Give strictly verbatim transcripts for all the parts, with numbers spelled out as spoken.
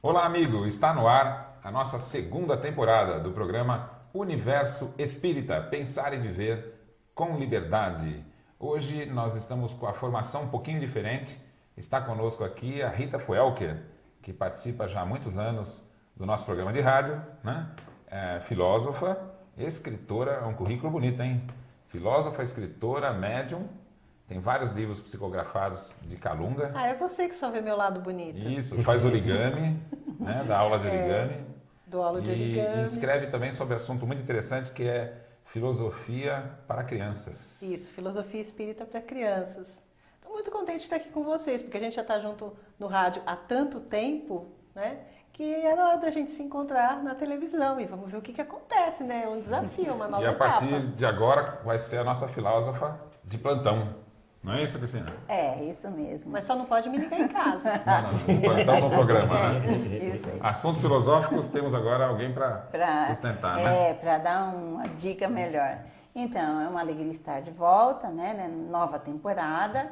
Olá, amigo! Está no ar a nossa segunda temporada do programa Universo Espírita, Pensar e Viver com Liberdade. Hoje nós estamos com a formação um pouquinho diferente. Está conosco aqui a Rita Fuelker, que participa já há muitos anos do nosso programa de rádio, né? É, filósofa, escritora, é um currículo bonito, hein? Filósofa, escritora, médium, tem vários livros psicografados de Calunga. Ah, é você que só vê meu lado bonito. Isso, faz origami, né? Dá aula de origami. É, dou aula de E, origami. e escreve também sobre um assunto muito interessante que é filosofia para crianças. Isso, filosofia espírita para crianças. Estou muito contente de estar aqui com vocês, porque a gente já está junto no rádio há tanto tempo, né? Que era hora da gente se encontrar na televisão e vamos ver o que, que acontece, né? É um desafio, uma nova E a etapa. partir de agora vai ser a nossa filósofa de plantão. Não é isso, Cristina? É, isso mesmo. Mas só não pode me ligar em casa. Não, não, plantão no programa, É. né? Isso aí. Assuntos filosóficos, temos agora alguém para Pra- sustentar, né? É, para dar uma dica melhor. Então, é uma alegria estar de volta, né, né, nova temporada.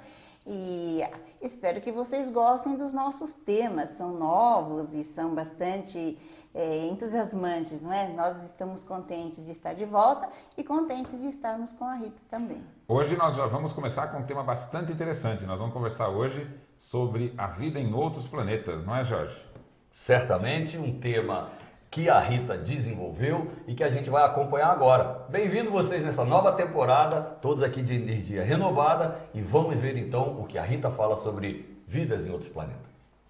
E espero que vocês gostem dos nossos temas. São novos e são bastante é, entusiasmantes, não é? Nós estamos contentes de estar de volta e contentes de estarmos com a Rita também. Hoje nós já vamos começar com um tema bastante interessante. Nós vamos conversar hoje sobre a vida em outros planetas, não é, Jorge? Certamente um tema que a Rita desenvolveu e que a gente vai acompanhar agora. Bem-vindo vocês nessa nova temporada, todos aqui de energia renovada, e vamos ver então o que a Rita fala sobre vidas em outros planetas.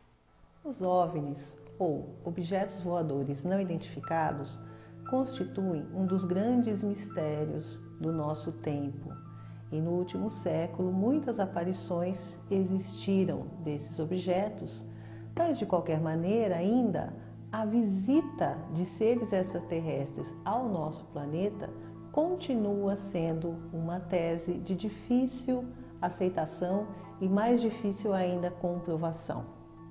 Os OVNIs, ou objetos voadores não identificados, constituem um dos grandes mistérios do nosso tempo. E no último século, muitas aparições existiram desses objetos, mas de qualquer maneira, ainda a visita de seres extraterrestres ao nosso planeta continua sendo uma tese de difícil aceitação e mais difícil ainda comprovação.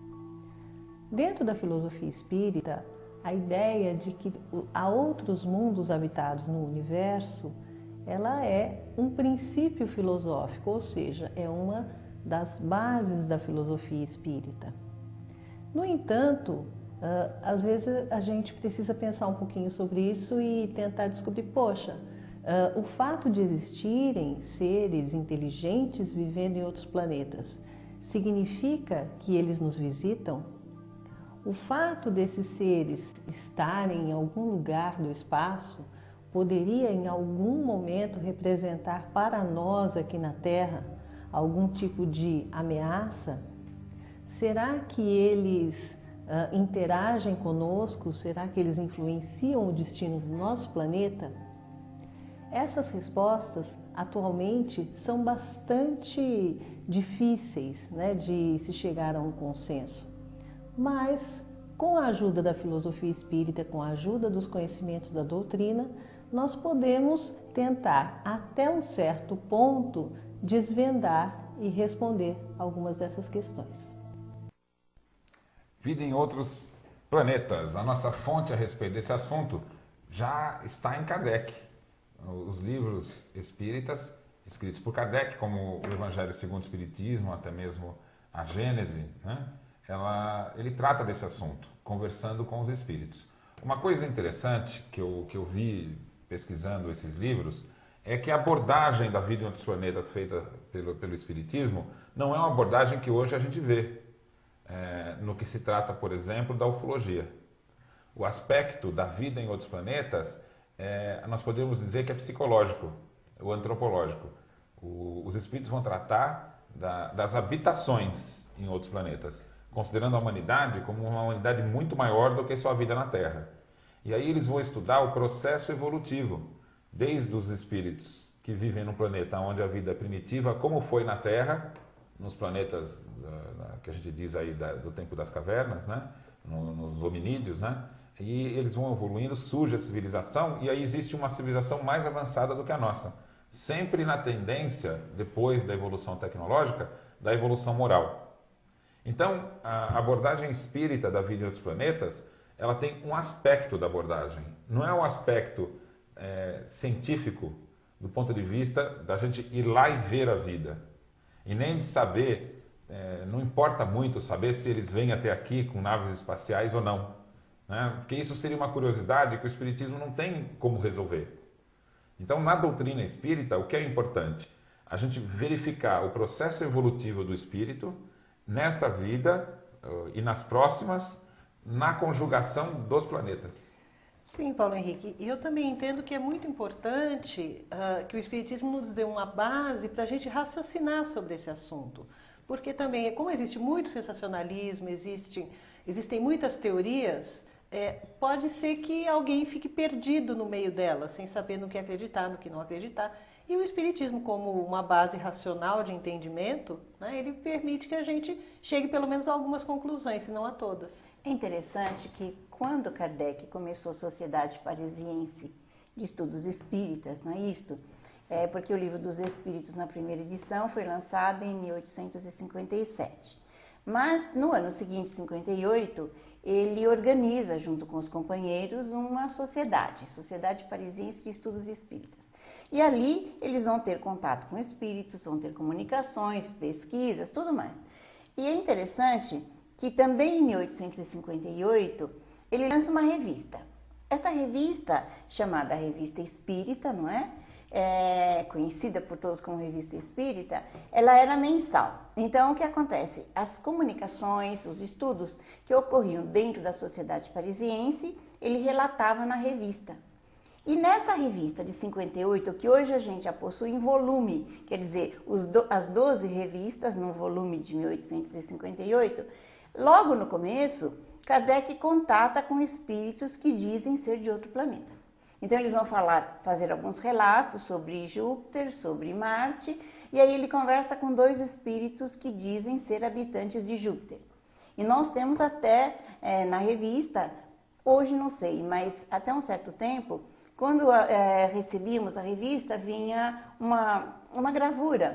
Dentro da filosofia espírita, a ideia de que há outros mundos habitados no universo, ela é um princípio filosófico, ou seja, é uma das bases da filosofia espírita. No entanto, às vezes a gente precisa pensar um pouquinho sobre isso e tentar descobrir, poxa, o fato de existirem seres inteligentes vivendo em outros planetas significa que eles nos visitam? O fato desses seres estarem em algum lugar do espaço poderia em algum momento representar para nós aqui na Terra algum tipo de ameaça? Será que eles uh, interagem conosco? Será que eles influenciam o destino do nosso planeta? Essas respostas atualmente são bastante difíceis, né, de se chegar a um consenso. Mas, com a ajuda da filosofia espírita, com a ajuda dos conhecimentos da doutrina, nós podemos tentar, até um certo ponto, desvendar e responder algumas dessas questões. Vida em outros planetas. A nossa fonte a respeito desse assunto já está em Kardec. Os livros espíritas escritos por Kardec, como o Evangelho segundo o Espiritismo, até mesmo a Gênese, né? Ela, ele trata desse assunto, conversando com os espíritos. Uma coisa interessante que eu, que eu vi pesquisando esses livros é que a abordagem da vida em outros planetas feita pelo, pelo Espiritismo não é uma abordagem que hoje a gente vê é, no que se trata, por exemplo, da ufologia. O aspecto da vida em outros planetas, é, nós podemos dizer que é psicológico, ou antropológico. O, os espíritos vão tratar da, das habitações em outros planetas, considerando a humanidade como uma humanidade muito maior do que sua vida na Terra. E aí eles vão estudar o processo evolutivo, desde os espíritos que vivem no planeta onde a vida é primitiva, como foi na Terra, nos planetas uh, que a gente diz aí da, do tempo das cavernas, né? No, nos hominídeos, né? E eles vão evoluindo, surge a civilização, e aí existe uma civilização mais avançada do que a nossa. Sempre na tendência, depois da evolução tecnológica, da evolução moral. Então, a abordagem espírita da vida em outros planetas, ela tem um aspecto da abordagem. Não é um aspecto é, científico, do ponto de vista da gente ir lá e ver a vida. E nem de saber é, não importa muito saber se eles vêm até aqui com naves espaciais ou não, né? Porque isso seria uma curiosidade que o Espiritismo não tem como resolver. Então, na doutrina espírita, o que é importante? A gente verificar o processo evolutivo do espírito nesta vida uh, e nas próximas, na conjugação dos planetas. Sim, Paulo Henrique, e eu também entendo que é muito importante uh, que o Espiritismo nos dê uma base para a gente raciocinar sobre esse assunto. Porque também, como existe muito sensacionalismo, existe, existem muitas teorias, é, pode ser que alguém fique perdido no meio delas, sem saber no que acreditar, no que não acreditar. E o Espiritismo, como uma base racional de entendimento, né, ele permite que a gente chegue pelo menos a algumas conclusões, se não a todas. É interessante que quando Kardec começou a Sociedade Parisiense de Estudos Espíritas, não é isto? É porque o Livro dos Espíritos, na primeira edição, foi lançado em mil oitocentos e cinquenta e sete. Mas, no ano seguinte, cinquenta e oito, ele organiza, junto com os companheiros, uma sociedade, Sociedade Parisiense de Estudos Espíritas. E ali eles vão ter contato com espíritos, vão ter comunicações, pesquisas, tudo mais. E é interessante que também em mil oitocentos e cinquenta e oito ele lança uma revista. Essa revista, chamada Revista Espírita, não é? É, conhecida por todos como Revista Espírita, ela era mensal. Então, o que acontece? As comunicações, os estudos que ocorriam dentro da Sociedade Parisiense, ele relatava na revista. E nessa revista de cinquenta e oito, que hoje a gente já possui em volume, quer dizer, os do, as doze revistas no volume de mil oitocentos e cinquenta e oito, logo no começo, Kardec contata com espíritos que dizem ser de outro planeta. Então eles vão falar, fazer alguns relatos sobre Júpiter, sobre Marte, e aí ele conversa com dois espíritos que dizem ser habitantes de Júpiter. E nós temos até é, na revista, hoje não sei, mas até um certo tempo, quando é, recebíamos a revista, vinha uma, uma gravura,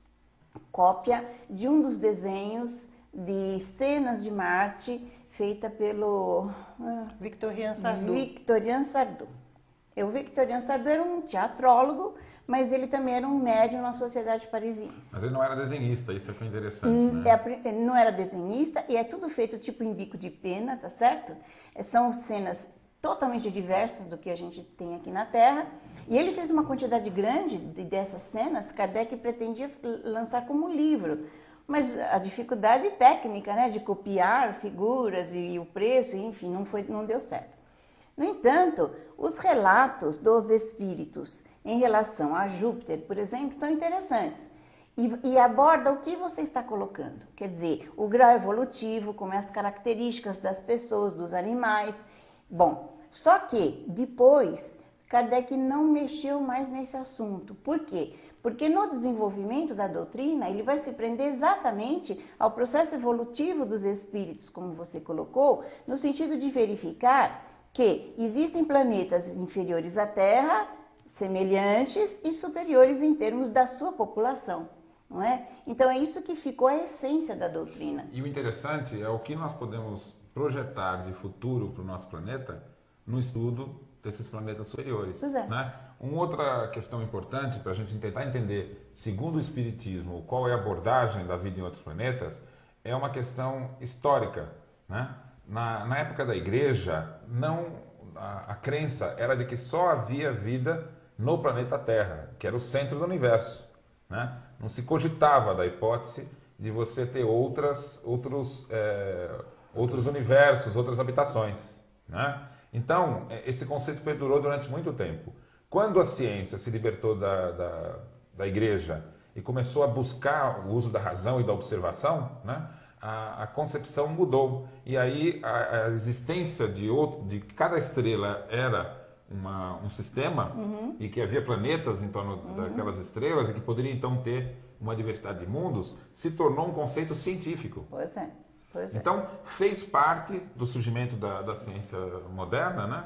cópia de um dos desenhos de cenas de Marte, feita pelo ah, Victorien Sardou. Victorien Sardou. O Victorien Sardou era um teatrólogo, mas ele também era um médium na Sociedade Parisiense. Mas ele não era desenhista, isso é que é interessante, Hum, né? é, ele não era desenhista e é tudo feito tipo em bico de pena, tá certo? É, são cenas totalmente diversas do que a gente tem aqui na Terra. E ele fez uma quantidade grande de, dessas cenas, Kardec pretendia lançar como livro. Mas a dificuldade técnica, né, de copiar figuras e, e o preço, enfim, não, foi, não deu certo. No entanto, os relatos dos espíritos em relação a Júpiter, por exemplo, são interessantes. E, e aborda o que você está colocando. Quer dizer, o grau evolutivo, como é as características das pessoas, dos animais. Bom, só que depois Kardec não mexeu mais nesse assunto. Por quê? Porque no desenvolvimento da doutrina, ele vai se prender exatamente ao processo evolutivo dos espíritos, como você colocou, no sentido de verificar que existem planetas inferiores à Terra, semelhantes e superiores em termos da sua população, não é? Então é isso que ficou a essência da doutrina. E o interessante é o que nós podemos projetar de futuro para o nosso planeta no estudo desses planetas superiores. Pois é. Né? Uma outra questão importante para a gente tentar entender, segundo o Espiritismo, qual é a abordagem da vida em outros planetas, é uma questão histórica. Né? Na, na época da Igreja, não, a, a crença era de que só havia vida no planeta Terra, que era o centro do universo. Né? Não se cogitava da hipótese de você ter outras, outros, é, outros universos, outras habitações. Né? Então, esse conceito perdurou durante muito tempo. Quando a ciência se libertou da, da, da Igreja e começou a buscar o uso da razão e da observação, né, a, a concepção mudou. E aí a, a existência de, outro, de cada estrela era uma, um sistema, uhum, e que havia planetas em torno, uhum, daquelas estrelas e que poderia então ter uma diversidade de mundos, se tornou um conceito científico. Pois é. Pois é. Então, fez parte do surgimento da, da ciência moderna, né,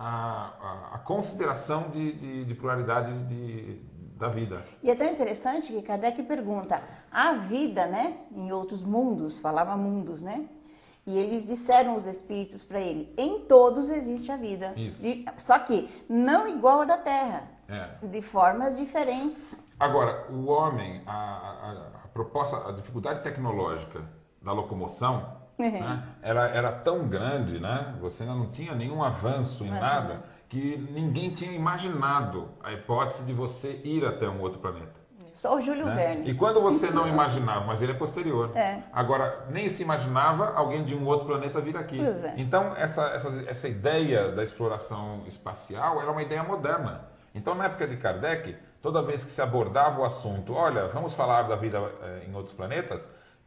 a, a, a consideração de, de, de pluralidade de, da vida. E é tão interessante que Kardec pergunta, há vida, né, em outros mundos, falava mundos, né? E eles disseram, os espíritos, para ele, em todos existe a vida. Isso. De, só que não igual a da Terra, é. de formas diferentes. Agora, o homem, a, a, a proposta, a dificuldade tecnológica da locomoção, né, era, era tão grande, né? Você ainda não tinha nenhum avanço em Imagina. nada, que ninguém tinha imaginado a hipótese de você ir até um outro planeta. Só o Júlio Né? Verne. E quando você não imaginava, mas ele é posterior. É. Agora, nem se imaginava alguém de um outro planeta vir aqui. Pois é. Então, essa, essa, essa ideia da exploração espacial era uma ideia moderna. Então, na época de Kardec, toda vez que se abordava o assunto, olha, vamos falar da vida eh, em outros planetas,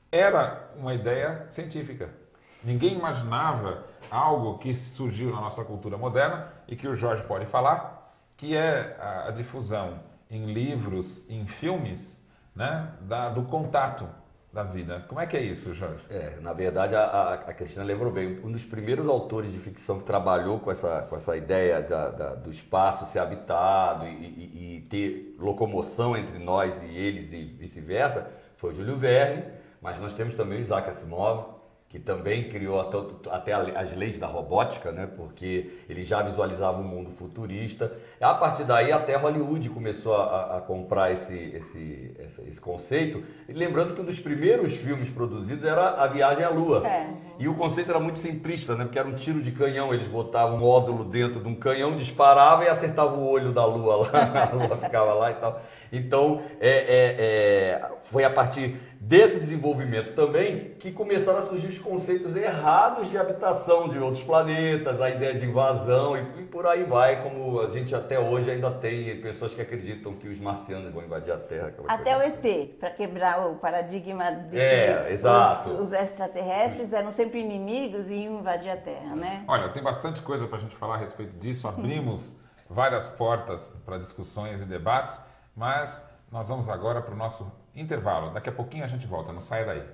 era uma ideia científica. Ninguém imaginava algo que surgiu na nossa cultura moderna e que o Jorge pode falar, que é a, a difusão em livros, em filmes, né, da, do contato da vida. Como é que é isso, Jorge? É, na verdade, a, a Cristina lembrou bem, um dos primeiros autores de ficção que trabalhou com essa, com essa ideia da, da, do espaço ser habitado e, e, e ter locomoção entre nós e eles e vice-versa, foi o Júlio Verne, mas nós temos também o Isaac Asimov, que também criou até as leis da robótica, né? Porque ele já visualizava um mundo futurista. A partir daí, até Hollywood começou a, a comprar esse, esse, esse, esse conceito. E lembrando que um dos primeiros filmes produzidos era A Viagem à Lua. É. E o conceito era muito simplista, né? Porque era um tiro de canhão, eles botavam um módulo dentro de um canhão, disparava e acertava o olho da Lua lá, a Lua ficava lá e tal. Então, é, é, é, foi a partir desse desenvolvimento também que começaram a surgir os conceitos errados de habitação de outros planetas, a ideia de invasão e, e por aí vai, como a gente até hoje ainda tem pessoas que acreditam que os marcianos vão invadir a Terra. Até o E T, para quebrar o paradigma de É, que exato. os, os extraterrestres eram sempre inimigos e iam invadir a Terra, né? Olha, tem bastante coisa para a gente falar a respeito disso. Abrimos várias portas para discussões e debates, mas nós vamos agora para o nosso intervalo. Daqui a pouquinho a gente volta, não saia daí.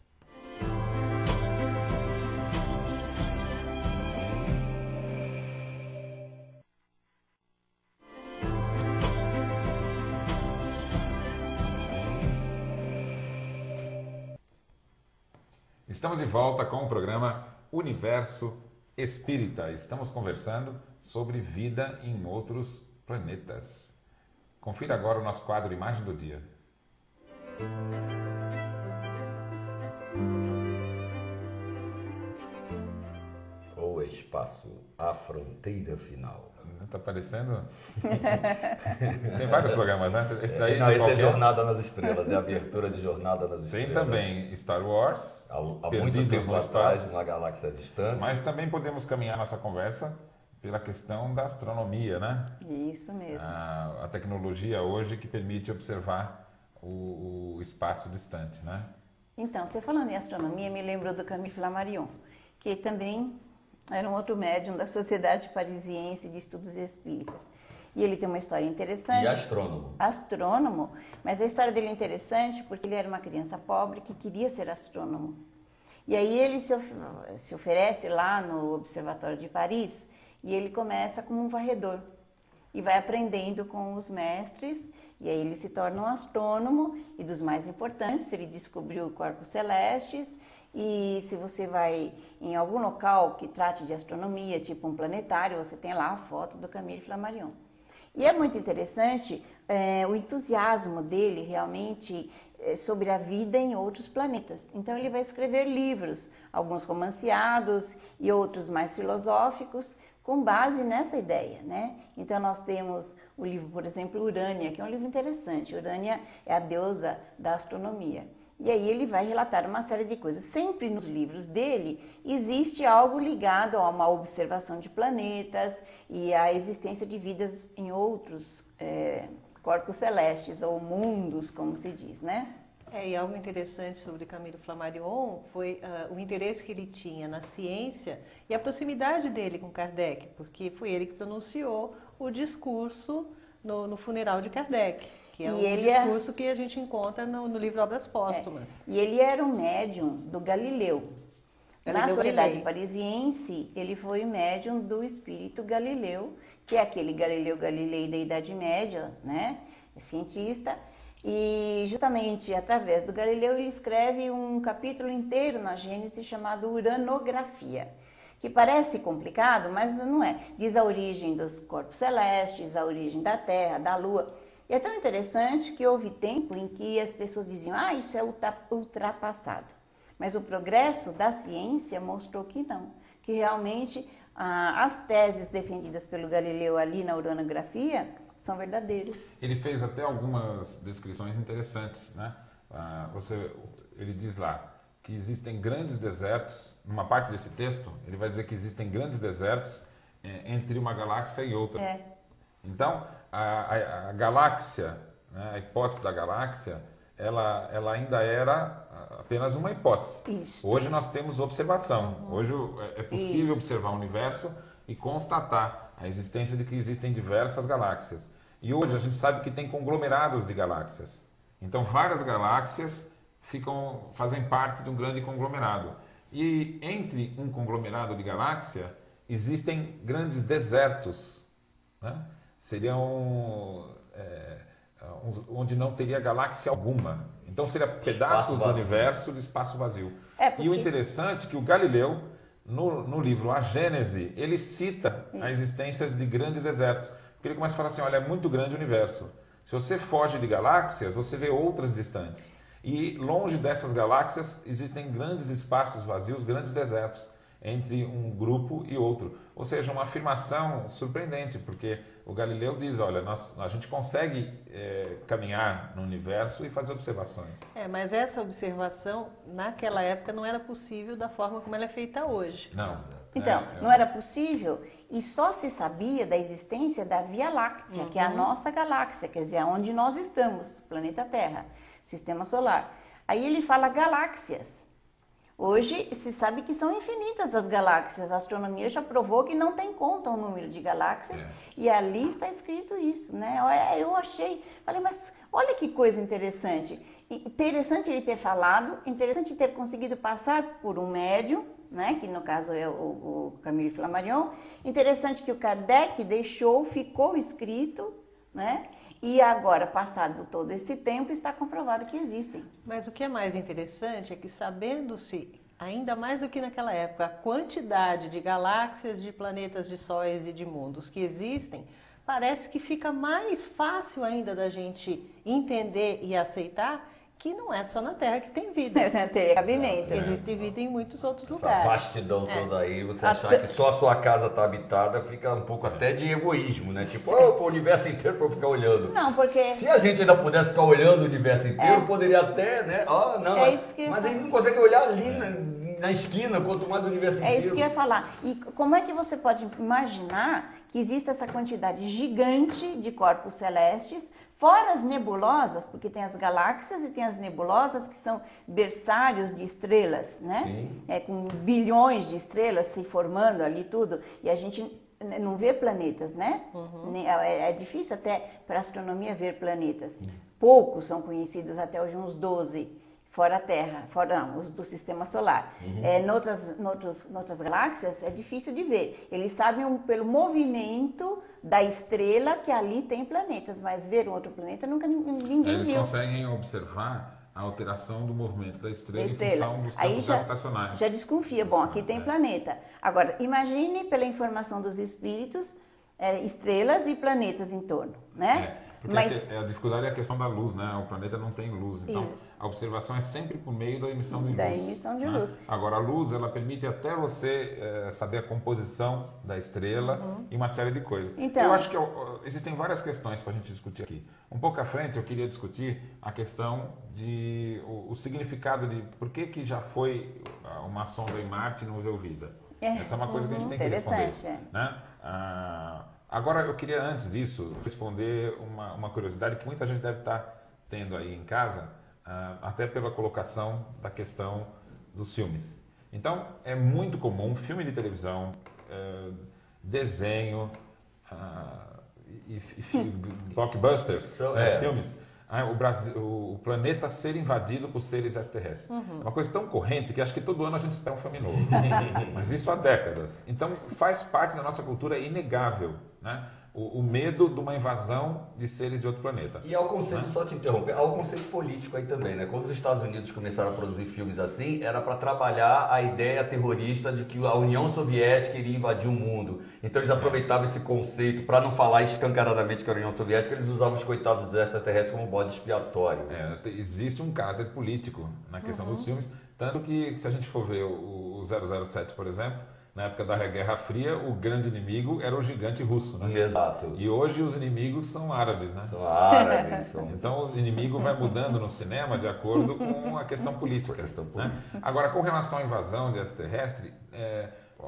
Estamos de volta com o programa Universo Espírita. Estamos conversando sobre vida em outros planetas. Confira agora o nosso quadro Imagem do Dia. O espaço, a fronteira final. Tá aparecendo? Tem vários programas, né? Esse daí Não, de esse qualquer... é Jornada nas Estrelas, é a abertura de Jornada nas Tem Estrelas. também Star Wars, Há, há muito Perdidos tempo no atrás, Espaço. numa galáxia distante. Mas também podemos caminhar nossa conversa pela questão da astronomia, né? Isso mesmo. A, a tecnologia hoje que permite observar o, o espaço distante, né? Então, você falando em astronomia, me lembrou do Camille Flammarion, que também era um outro médium da Sociedade Parisiense de Estudos Espíritas. E ele tem uma história interessante. E astrônomo. Astrônomo, mas a história dele é interessante porque ele era uma criança pobre que queria ser astrônomo. E aí ele se, of se oferece lá no Observatório de Paris e ele começa como um varredor. E vai aprendendo com os mestres, e aí ele se torna um astrônomo, e dos mais importantes, ele descobriu corpos celestes, e se você vai em algum local que trate de astronomia, tipo um planetário, você tem lá a foto do Camille Flammarion. E é muito interessante é, o entusiasmo dele realmente é, sobre a vida em outros planetas. Então ele vai escrever livros, alguns romanceados e outros mais filosóficos, com base nessa ideia, né? Então nós temos o livro, por exemplo, Urânia, que é um livro interessante. Urânia é a deusa da astronomia. E aí ele vai relatar uma série de coisas. Sempre nos livros dele existe algo ligado a uma observação de planetas e a existência de vidas em outros é, corpos celestes ou mundos, como se diz, né? É, e algo interessante sobre Camille Flammarion foi uh, o interesse que ele tinha na ciência e a proximidade dele com Kardec, porque foi ele que pronunciou o discurso no, no funeral de Kardec, que é E um ele é- discurso que a gente encontra no, no livro Obras Póstumas. E ele era um médium do Galileu. Na Galileu Sociedade Galilei. Parisiense, ele foi médium do espírito Galileu, que é aquele Galileu Galilei da Idade Média, né? É cientista. E justamente através do Galileu ele escreve um capítulo inteiro na Gênesis chamado Uranografia, que parece complicado, mas não é. Diz a origem dos corpos celestes, a origem da Terra, da Lua. E é tão interessante que houve tempo em que as pessoas diziam, ah, isso é ultra- ultrapassado. Mas o progresso da ciência mostrou que não, que realmente ah, as teses defendidas pelo Galileu ali na uranografia são verdadeiras. Ele fez até algumas descrições interessantes, né? Ah, você, ele diz lá que existem grandes desertos, numa parte desse texto, ele vai dizer que existem grandes desertos eh, entre uma galáxia e outra. É. Então, a, a, a galáxia, né, a hipótese da galáxia, ela, ela ainda era apenas uma hipótese. Isso. Hoje nós temos observação. Hoje é possível Isso. observar o universo e constatar a existência de que existem diversas galáxias. E hoje a gente sabe que tem conglomerados de galáxias. Então, várias galáxias ficam, fazem parte de um grande conglomerado. E entre um conglomerado de galáxia existem grandes desertos, né? Seriam é, onde não teria galáxia alguma. Então seria pedaços do universo de espaço vazio. É porque... E o interessante é que o Galileu, no, no livro A Gênese, ele cita Isso. a existência de grandes desertos. Porque ele começa a falar assim, olha, é muito grande o universo. Se você foge de galáxias, você vê outras distantes. E longe dessas galáxias existem grandes espaços vazios, grandes desertos entre um grupo e outro. Ou seja, uma afirmação surpreendente, porque o Galileu diz, olha, nós, a gente consegue é, caminhar no universo e fazer observações. É, mas essa observação, naquela época, não era possível da forma como ela é feita hoje. Não. Então, é, é... não era possível e só se sabia da existência da Via Láctea, Uhum. que é a nossa galáxia, quer dizer, onde nós estamos, planeta Terra, sistema solar. Aí ele fala galáxias. Hoje se sabe que são infinitas as galáxias. A astronomia já provou que não tem conta o número de galáxias. É. E ali está escrito isso, né? Eu achei, falei, mas olha que coisa interessante. Interessante ele ter falado, interessante ter conseguido passar por um médium, né? Que no caso é o, o Camille Flammarion. Interessante que o Kardec deixou, ficou escrito, né? E agora, passado todo esse tempo, está comprovado que existem. Mas o que é mais interessante é que, sabendo-se, ainda mais do que naquela época, a quantidade de galáxias, de planetas, de sóis e de mundos que existem, parece que fica mais fácil ainda da gente entender e aceitar que não é só na Terra que tem vida. Tem cabimento. Existe vida em muitos outros Essa lugares. vastidão É. toda aí, você A achar pe- que só a sua casa está habitada, fica um pouco até de egoísmo, né? Tipo, oh, o universo inteiro para eu ficar olhando. Não, porque... Se a gente ainda pudesse ficar olhando o universo inteiro, É. poderia até, né? Ah, não, É isso que eu mas ia a gente não consegue olhar ali na, na esquina, quanto mais o universo inteiro. É isso que eu ia falar. E como é que você pode imaginar que existe essa quantidade gigante de corpos celestes, fora as nebulosas, porque tem as galáxias e tem as nebulosas que são berçários de estrelas, né? Sim. É, com bilhões de estrelas se formando ali tudo, e a gente não vê planetas, né? Nem- É, é difícil até para a astronomia ver planetas. Poucos são conhecidos, até hoje uns doze. Fora a Terra, fora não, os do Sistema Solar. É, noutras, noutros, noutras galáxias é difícil de ver. Eles sabem um- pelo movimento da estrela que ali tem planetas, mas ver um outro planeta nunca nin- ninguém Eles viu. conseguem observar a alteração do movimento da Da estrela, em estrela. função dos Aí campos já, gravitacionais. já desconfia, bom, aqui tem É. planeta. Agora, imagine pela informação dos espíritos, é, estrelas e planetas em torno, né? É, porque Mas a, que- a dificuldade é a questão da luz, né? O planeta não tem luz, então Isso. a observação é sempre por meio da emissão de Da luz. emissão de né? luz. Agora, a luz, ela permite até você eh, saber a composição da estrela e uma série de coisas. Então- Eu acho que ó, existem várias questões para a gente discutir aqui. Um pouco à frente, eu queria discutir a questão de o, o significado de por que que já foi uma sonda em Marte e não viu vida. É. Essa é uma coisa que a gente tem que Interessante, responder. é. Né? Ah, agora, eu queria, antes disso, responder uma, uma curiosidade que muita gente deve estar tendo aí em casa, ah, até pela colocação da questão dos filmes. Então, é muito comum filme de televisão, eh, desenho, ah, e, e fi- blockbusters, São- né, é. filmes, ah, o, Brasil, o planeta ser invadido por seres extraterrestres. É uma coisa tão corrente que acho que todo ano a gente espera um filme novo. Mas isso há décadas. Então faz parte da nossa cultura, é inegável. né? O, o medo de uma invasão de seres de outro planeta. E ao conceito, né? só te interromper, ao conceito político aí também, né? Quando os Estados Unidos começaram a produzir filmes assim, era para trabalhar a ideia terrorista de que a União Soviética iria invadir o mundo. Então eles aproveitavam esse conceito para não falar escancaradamente que era a União Soviética, eles usavam os coitados dos extraterrestres como bode expiatório. É, existe um caráter político na questão uhum. dos filmes, tanto que se a gente for ver o, o zero zero sete, por exemplo, na época da Guerra Fria, o grande inimigo era o gigante russo, né? Exato. E hoje os inimigos são árabes, né? São árabes. São... Então o inimigo vai mudando no cinema de acordo com a questão política. A questão política. Né? Agora, com relação à invasão de extraterrestre, é,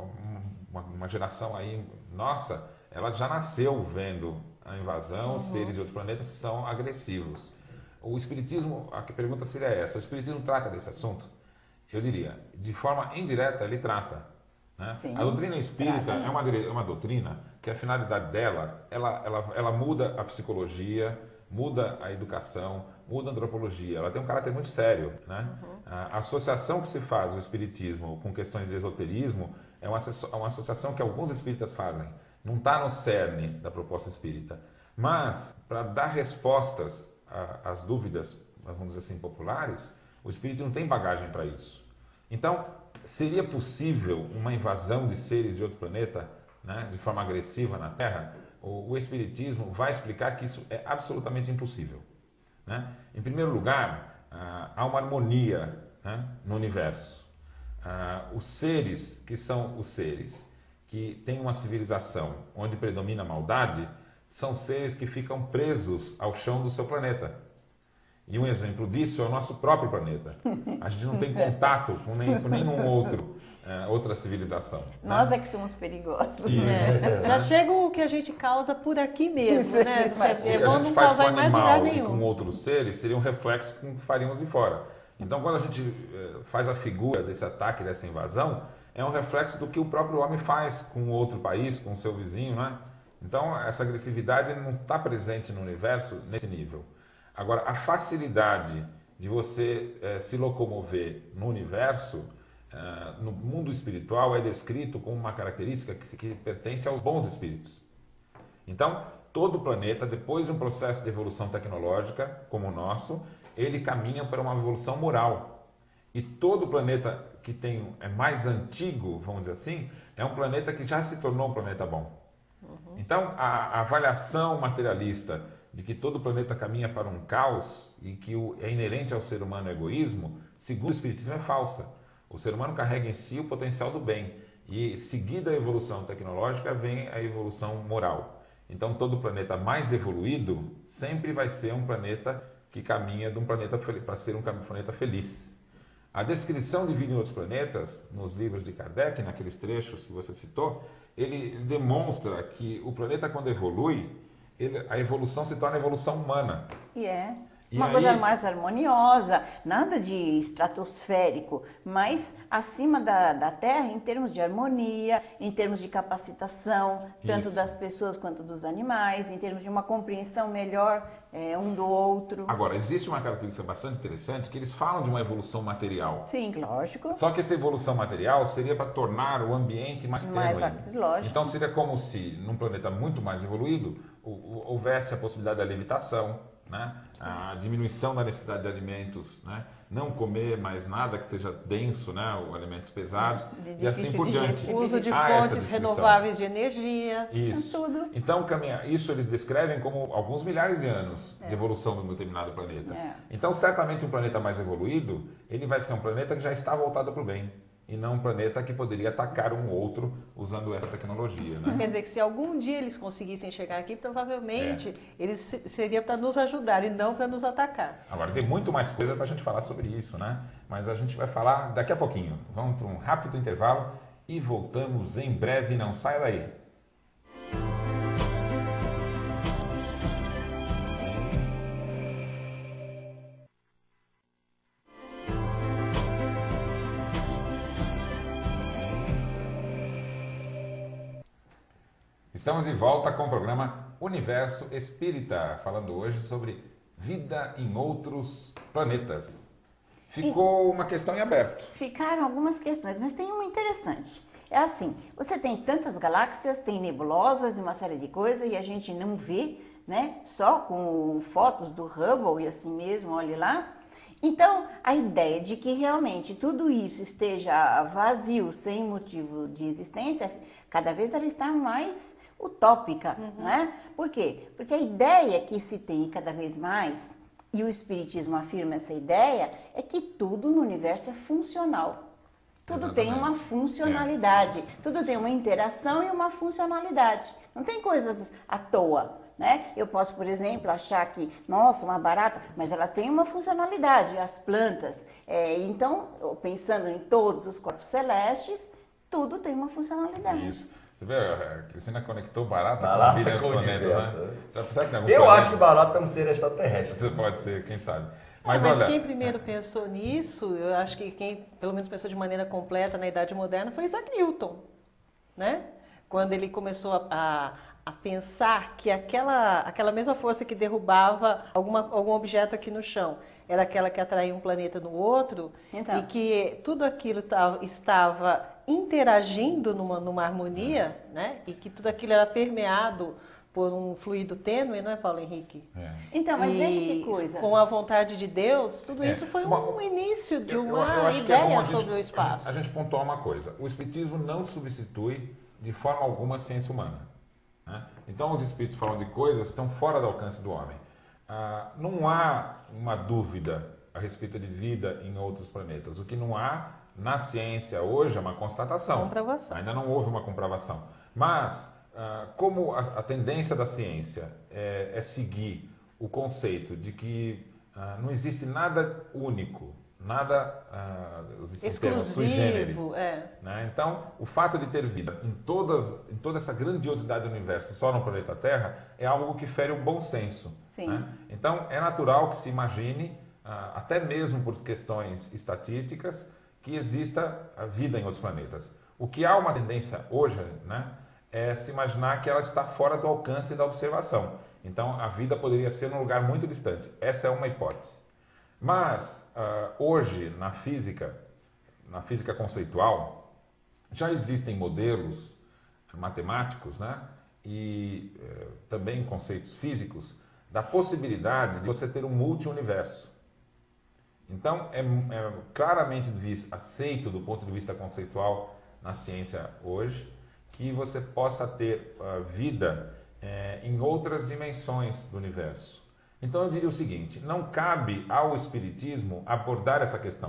uma, uma geração aí nossa, ela já nasceu vendo a invasão, uhum. seres de outros planetas que são agressivos. O espiritismo, a pergunta seria essa: o espiritismo trata desse assunto? Eu diria, de forma indireta ele trata. Né? A doutrina espírita é uma, é uma doutrina que a finalidade dela, ela, ela, ela muda a psicologia, muda a educação, muda a antropologia. Ela tem um caráter muito sério. Né? Uhum. A associação que se faz o espiritismo com questões de esoterismo é uma, uma associação que alguns espíritas fazem. Não está no cerne da proposta espírita. Mas, para dar respostas às dúvidas, vamos dizer assim, populares, o espírito não tem bagagem para isso. Então, seria possível uma invasão de seres de outro planeta, né, de forma agressiva na Terra? O, o Espiritismo vai explicar que isso é absolutamente impossível. Né? Em primeiro lugar, ah, há uma harmonia, né, no universo. Ah, os seres que são os seres que têm uma civilização onde predomina a maldade são seres que ficam presos ao chão do seu planeta. E um exemplo disso é o nosso próprio planeta. A gente não tem contato com, nem, com nenhum outro, é, outra civilização. Nós né? é que somos perigosos. É. Já chega o que a gente causa por aqui mesmo, né? Mas, o que a gente faz com o animal e com outros seres seria um reflexo com o que faríamos de fora. Então, quando a gente é, faz a figura desse ataque, dessa invasão, é um reflexo do que o próprio homem faz com outro país, com o seu vizinho, né? Então, essa agressividade não está presente no universo nesse nível. Agora, a facilidade de você eh, se locomover no universo, eh, no mundo espiritual, é descrito como uma característica que, que pertence aos bons espíritos. Então, todo planeta, depois de um processo de evolução tecnológica como o nosso, ele caminha para uma evolução moral. E todo planeta que tem, é mais antigo, vamos dizer assim, é um planeta que já se tornou um planeta bom. Uhum. Então, a, a avaliação materialista de que todo o planeta caminha para um caos e que o, é inerente ao ser humano o egoísmo, segundo o Espiritismo, é falsa. O ser humano carrega em si o potencial do bem e, seguida a evolução tecnológica, vem a evolução moral. Então, todo planeta mais evoluído sempre vai ser um planeta que caminha de um planeta para ser um planeta feliz. A descrição de vida em outros planetas, nos livros de Kardec, naqueles trechos que você citou, ele demonstra que o planeta, quando evolui, Ele, a evolução se torna a evolução humana. E é. E Uma aí... coisa mais harmoniosa, nada de estratosférico, mas acima da, da Terra em termos de harmonia, em termos de capacitação, tanto Isso. das pessoas quanto dos animais, em termos de uma compreensão melhor é, um do outro. Agora, existe uma característica bastante interessante que eles falam de uma evolução material. Sim, lógico. Só que essa evolução material seria para tornar o ambiente mais Mais tênue. lógico. Então seria como se, num planeta muito mais evoluído, houvesse a possibilidade da levitação, né? A diminuição da necessidade de alimentos, né? Não comer mais nada que seja denso, né? Ou alimentos pesados, de e assim por diante. O uso de Há fontes renováveis de energia. Isso. Tudo. Então, isso eles descrevem como alguns milhares de anos é. de evolução de um determinado planeta. É. Então, certamente um planeta mais evoluído, ele vai ser um planeta que já está voltado para o bem. E não um planeta que poderia atacar um outro usando essa tecnologia. Né? Isso quer dizer que se algum dia eles conseguissem chegar aqui, provavelmente é. eles seriam para nos ajudar e não para nos atacar. Agora, tem muito mais coisa para a gente falar sobre isso, né? Mas a gente vai falar daqui a pouquinho. Vamos para um rápido intervalo e voltamos em breve. Não saia daí. Estamos de volta com o programa Universo Espírita, falando hoje sobre vida em outros planetas. Ficou uma questão em aberto. Ficaram algumas questões, mas tem uma interessante. É assim, você tem tantas galáxias, tem nebulosas e uma série de coisas e a gente não vê, né? Só com fotos do Hubble e assim mesmo, olhe lá. Então, a ideia de que realmente tudo isso esteja vazio, sem motivo de existência, cada vez ela está mais utópica, uhum. né? Por quê? Porque a ideia que se tem cada vez mais, e o Espiritismo afirma essa ideia, é que tudo no universo é funcional. Tudo Exatamente. Tem uma funcionalidade, é. tudo tem uma interação e uma funcionalidade. Não tem coisas à toa. Né? Eu posso, por exemplo, achar que, nossa, uma barata, mas ela tem uma funcionalidade, as plantas. É, então, pensando em todos os corpos celestes, tudo tem uma funcionalidade. Isso. Você vê, a Cristina conectou barata, barata com a vida dos planetas, né? Já percebe que Eu planeta? acho que barata é um ser extraterrestre. Você pode ser, quem sabe. Mas, é, mas olha, quem primeiro pensou nisso, eu acho que quem pelo menos pensou de maneira completa na Idade Moderna foi Isaac Newton, né? Quando ele começou a, a a pensar que aquela, aquela mesma força que derrubava alguma, algum objeto aqui no chão era aquela que atraía um planeta no outro, então. E que tudo aquilo tava, estava interagindo numa, numa harmonia, né? E que tudo aquilo era permeado por um fluido tênue, não é, Paulo Henrique? É. Então, mas e veja que coisa. Com a vontade de Deus, tudo é. isso foi um Bom, início de uma eu, eu ideia é sobre gente, o espaço. A gente, a gente pontuar uma coisa, o Espiritismo não substitui de forma alguma a ciência humana. Então os espíritos falam de coisas que estão fora do alcance do homem. Ah, não há uma dúvida a respeito de vida em outros planetas. O que não há na ciência hoje é uma constatação. Comprovação. Ainda não houve uma comprovação. Mas, ah, como a, a tendência da ciência é, é seguir o conceito de que ah, não existe nada único, nada uh, exclusivo, é. Né? Então, o fato de ter vida em, todas, em toda essa grandiosidade do universo só no planeta Terra é algo que fere o bom senso. Sim. Né? Então, é natural que se imagine, uh, até mesmo por questões estatísticas, que exista a vida em outros planetas. O que há uma tendência hoje, né, é se imaginar que ela está fora do alcance da observação. Então, a vida poderia ser num lugar muito distante. Essa é uma hipótese. Mas, uh, hoje, na física, na física conceitual, já existem modelos matemáticos, né? E uh, também conceitos físicos da possibilidade de você ter um multi-universo. Então, é, é claramente aceito do ponto de vista conceitual na ciência hoje que você possa ter uh, vida uh, em outras dimensões do universo. Então eu diria o seguinte, não cabe ao espiritismo abordar essa questão.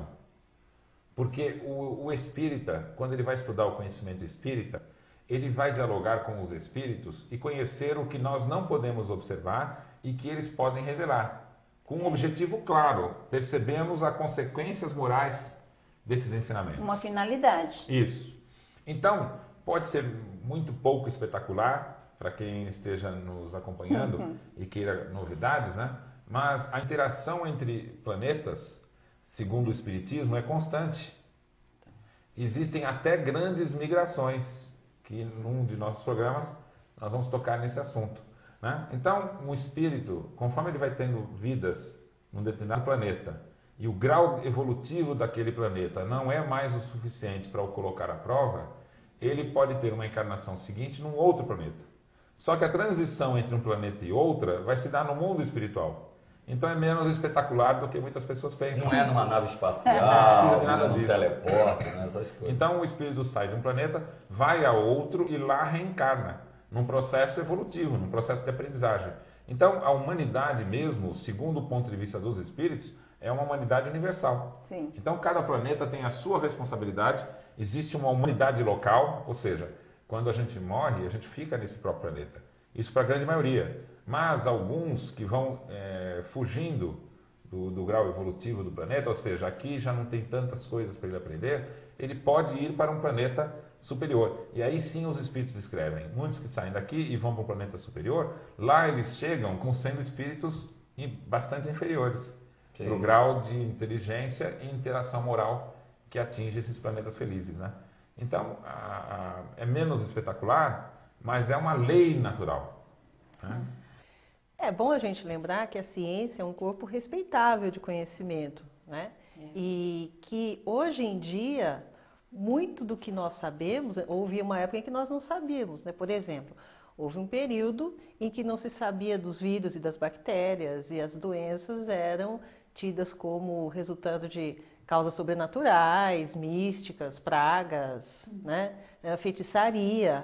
Porque o, o espírita, quando ele vai estudar o conhecimento espírita, ele vai dialogar com os espíritos e conhecer o que nós não podemos observar e que eles podem revelar. Com um objetivo claro, percebemos as consequências morais desses ensinamentos. Uma finalidade. Isso. Então, pode ser muito pouco espetacular, para quem esteja nos acompanhando uhum. e queira novidades, né? Mas a interação entre planetas, segundo o Espiritismo, é constante. Existem até grandes migrações, que num de nossos programas nós vamos tocar nesse assunto. Né? Então, um espírito, conforme ele vai tendo vidas num determinado planeta, e o grau evolutivo daquele planeta não é mais o suficiente para o colocar à prova, ele pode ter uma encarnação seguinte num outro planeta. Só que a transição entre um planeta e outra vai se dar no mundo espiritual. Então é menos espetacular do que muitas pessoas pensam. Não é numa nave espacial, não precisa de nada disso. Teleporte, né, essas coisas. Então o espírito sai de um planeta, vai a outro e lá reencarna, num processo evolutivo, num processo de aprendizagem. Então a humanidade mesmo, segundo o ponto de vista dos espíritos, é uma humanidade universal. Sim. Então cada planeta tem a sua responsabilidade, existe uma humanidade local, ou seja, quando a gente morre, a gente fica nesse próprio planeta. Isso para a grande maioria. Mas alguns que vão é, fugindo do, do grau evolutivo do planeta, ou seja, aqui já não tem tantas coisas para ele aprender, ele pode ir para um planeta superior. E aí sim os espíritos escrevem. Muitos que saem daqui e vão para um planeta superior, lá eles chegam com sendo espíritos bastante inferiores para o grau de inteligência e interação moral que atinge esses planetas felizes, né? Então, a, a, é menos espetacular, mas é uma lei natural. Né? É bom a gente lembrar que a ciência é um corpo respeitável de conhecimento, né? É. E que hoje em dia, muito do que nós sabemos, houve uma época em que nós não sabíamos, né? Por exemplo, houve um período em que não se sabia dos vírus e das bactérias e as doenças eram tidas como resultado de causas sobrenaturais, místicas, pragas, né? Feitiçaria.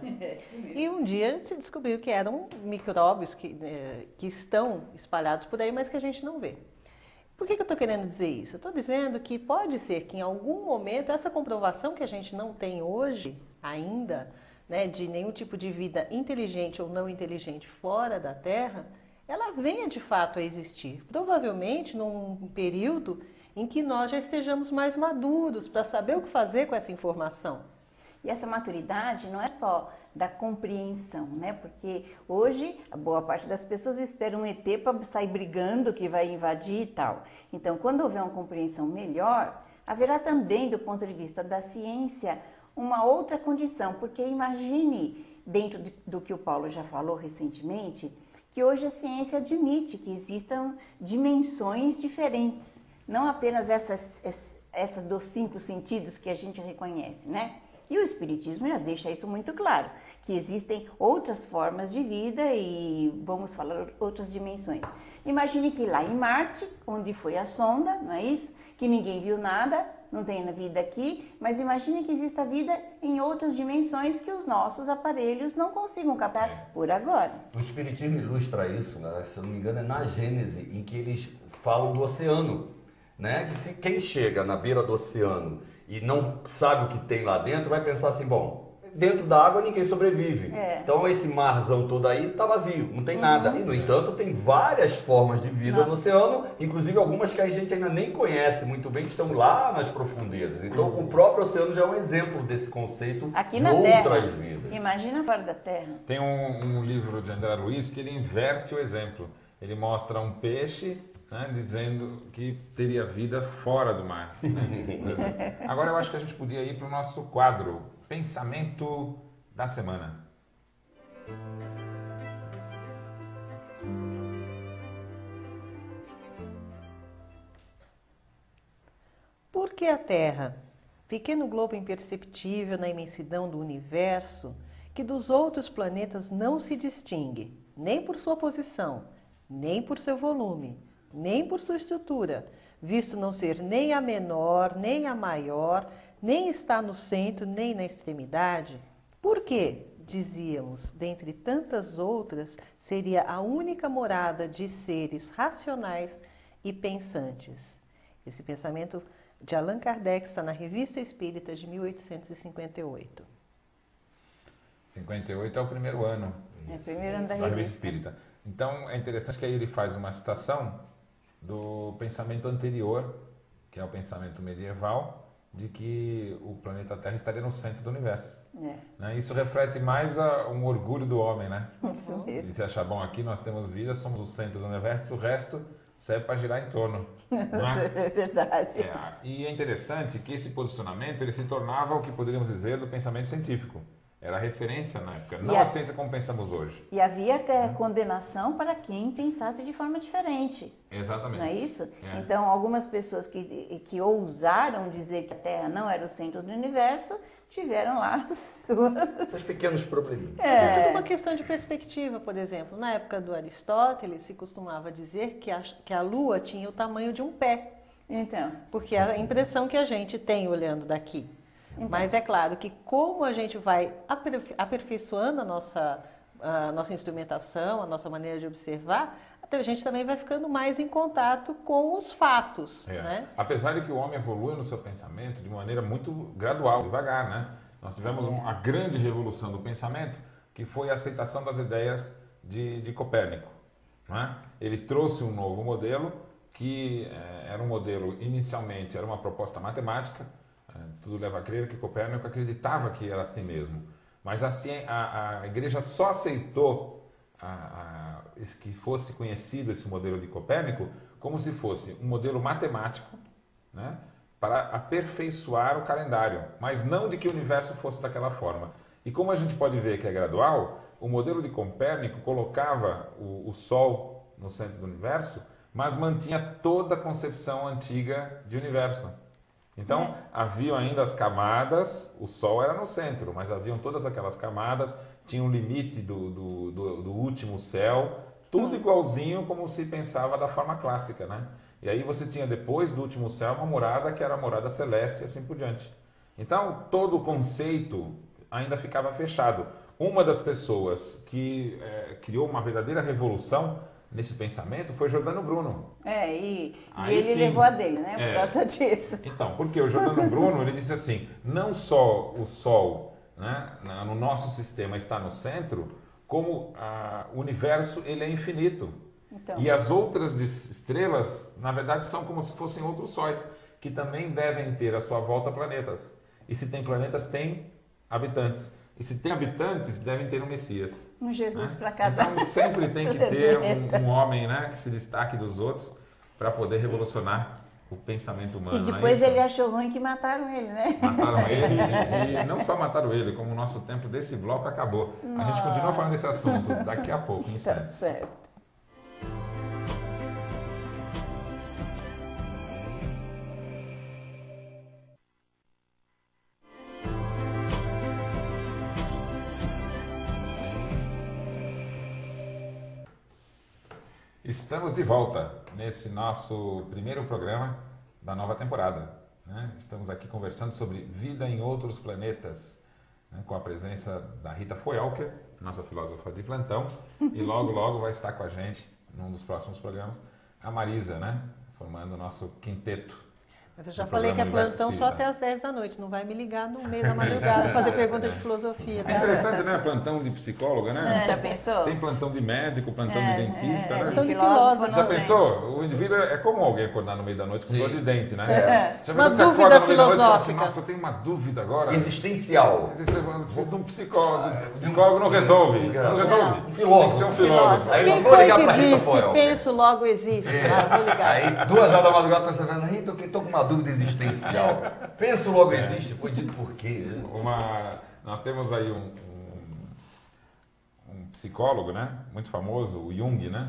E um dia se descobriu que eram micróbios que, eh, que estão espalhados por aí, mas que a gente não vê. Por que que eu estou querendo dizer isso? Eu estou dizendo que pode ser que em algum momento essa comprovação que a gente não tem hoje ainda, né, de nenhum tipo de vida inteligente ou não inteligente fora da Terra, ela venha de fato a existir. Provavelmente num período em que nós já estejamos mais maduros para saber o que fazer com essa informação. E essa maturidade não é só da compreensão, né? Porque hoje a boa parte das pessoas espera um E T para sair brigando que vai invadir e tal. Então, quando houver uma compreensão melhor, haverá também, do ponto de vista da ciência, uma outra condição. Porque imagine, dentro de, do que o Paulo já falou recentemente, que hoje a ciência admite que existam dimensões diferentes. Não apenas essas, essas dos cinco sentidos que a gente reconhece, né? E o Espiritismo já deixa isso muito claro, que existem outras formas de vida e, vamos falar, outras dimensões. Imagine que lá em Marte, onde foi a sonda, não é isso? Que ninguém viu nada, não tem vida aqui, mas imagine que exista vida em outras dimensões que os nossos aparelhos não consigam captar é. por agora. O Espiritismo ilustra isso, né? Se eu não me engano, é na Gênese, em que eles falam do oceano. Né? Que se quem chega na beira do oceano e não sabe o que tem lá dentro, vai pensar assim, bom, dentro da água ninguém sobrevive. É. Então esse marzão todo aí tá vazio, não tem uhum. nada. E, no entanto, tem várias formas de vida Nossa. no oceano, inclusive algumas que a gente ainda nem conhece muito bem, que estão lá nas profundezas. Então uhum. o próprio oceano já é um exemplo desse conceito Aqui de na outras terra. vidas. Imagina fora da Terra. Tem um, um livro de André Luiz que ele inverte o exemplo. Ele mostra um peixe, né, dizendo que teria vida fora do mar. Né? Agora eu acho que a gente podia ir para o nosso quadro Pensamento da Semana. Por que a Terra, pequeno globo imperceptível na imensidão do universo, que dos outros planetas não se distingue, nem por sua posição, nem por seu volume, nem por sua estrutura, visto não ser nem a menor, nem a maior, nem está no centro, nem na extremidade? Por que, dizíamos, dentre tantas outras, seria a única morada de seres racionais e pensantes? Esse pensamento de Allan Kardec está na Revista Espírita de mil oitocentos e cinquenta e oito. cinquenta e oito é o primeiro ano. É o primeiro ano da, da revista. Revista Espírita. Então é interessante que aí ele faz uma citação do pensamento anterior, que é o pensamento medieval, de que o planeta Terra estaria no centro do universo. É. Né? Isso reflete mais a, um orgulho do homem, né? Isso mesmo. Ele se achar, bom, aqui nós temos vida, somos o centro do universo, o resto serve para girar em torno. Não é? É verdade. É, e é interessante que esse posicionamento ele se tornava o que poderíamos dizer do pensamento científico. Era referência na época, não a, a ciência como pensamos hoje. E havia é, condenação para quem pensasse de forma diferente. Exatamente. Não é isso? É. Então, algumas pessoas que, que ousaram dizer que a Terra não era o centro do universo, tiveram lá suas... Os pequenos problemas. É. é tudo uma questão de perspectiva, por exemplo. Na época do Aristóteles, se costumava dizer que a, que a Lua tinha o tamanho de um pé. Então. Porque é a impressão que a gente tem olhando daqui. Então. Mas é claro que como a gente vai aperfeiçoando a nossa, a nossa instrumentação, a nossa maneira de observar, a gente também vai ficando mais em contato com os fatos. É. Né? Apesar de que o homem evolui no seu pensamento de maneira muito gradual, devagar, né? Nós tivemos uma grande revolução do pensamento, que foi a aceitação das ideias de, de Copérnico. Né? Ele trouxe um novo modelo, que é, era um modelo, inicialmente, era uma proposta matemática. Tudo leva a crer que Copérnico acreditava que era assim mesmo. Mas a, a, a igreja só aceitou a, a, que fosse conhecido esse modelo de Copérnico como se fosse um modelo matemático, né, para aperfeiçoar o calendário, mas não de que o universo fosse daquela forma. E como a gente pode ver que é gradual, o modelo de Copérnico colocava o, o Sol no centro do universo, mas mantinha toda a concepção antiga de universo. Então, É. haviam ainda as camadas, o Sol era no centro, mas haviam todas aquelas camadas, tinha um limite do, do, do, do último céu, tudo igualzinho como se pensava da forma clássica, né? E aí você tinha depois do último céu uma morada que era a morada celeste e assim por diante. Então, todo o conceito ainda ficava fechado. Uma das pessoas que é, criou uma verdadeira revolução nesse pensamento foi Giordano Bruno. É, e, e Aí ele sim. levou a dele, né? Por É. causa disso. Então, porque o Giordano Bruno ele disse assim, não só o Sol, né, na- no nosso sistema está no centro, como ah, o universo ele é infinito. Então. E as outras dis- estrelas, na verdade, são como se fossem outros sóis, que também devem ter à sua volta planetas. E se tem planetas, tem habitantes. E se tem habitantes, devem ter um Messias. Um Jesus Né? para cada Então sempre tem que ter planeta. um, um homem, né, que se destaque dos outros para poder revolucionar o pensamento humano. E não é depois isso? ele achou ruim que mataram ele, né? Mataram ele e, e não só mataram ele, como o nosso tempo desse bloco acabou. A gente continua falando desse assunto daqui a pouco, em Tá instantes. certo. Estamos de volta nesse nosso primeiro programa da nova temporada. Né? Estamos aqui conversando sobre vida em outros planetas, né? Com a presença da Rita Foelker, nossa filósofa de plantão, e logo, logo vai estar com a gente, num dos próximos programas, a Marisa, né? Formando o nosso quinteto. Mas eu já No falei que é programa Universo plantão só Espírita. até as dez da noite, não vai me ligar no meio da madrugada fazer pergunta de filosofia. É Tá? interessante, né? Plantão de psicóloga, né? É, já pensou? Tem plantão de médico, plantão É, de dentista, é, né? Plantão de filósofo filósofo. Já não tem. pensou? O indivíduo é como alguém acordar no meio da noite com Sim. dor de dente, né? É. Já Uma pensou, você dúvida acorda no meio da noite e fala assim, filosófica. nossa, eu tenho uma dúvida agora. Existencial. Eu preciso de um psicólogo. O psicólogo não resolve. Não resolve. Um filósofo. Tem que ser um filósofo. Aí Quem eu vou foi ligar que pra Rita disse, Foel. penso, logo existe? Ah, vou ligar. Aí, duas horas da madrugada, você falando, Rita, eu tô com uma dúvida existencial. Penso logo existe. Foi dito por quê? né? Uma, nós temos aí um, um, um psicólogo, né? Muito famoso, o Jung, né?